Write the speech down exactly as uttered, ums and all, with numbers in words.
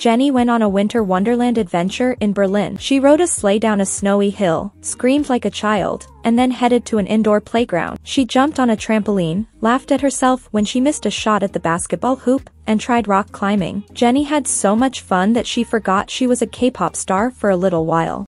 Jennie went on a winter wonderland adventure in Berlin. She rode a sleigh down a snowy hill, screamed like a child, and then headed to an indoor playground. She jumped on a trampoline, laughed at herself when she missed a shot at the basketball hoop, and tried rock climbing. Jennie had so much fun that she forgot she was a K-pop star for a little while.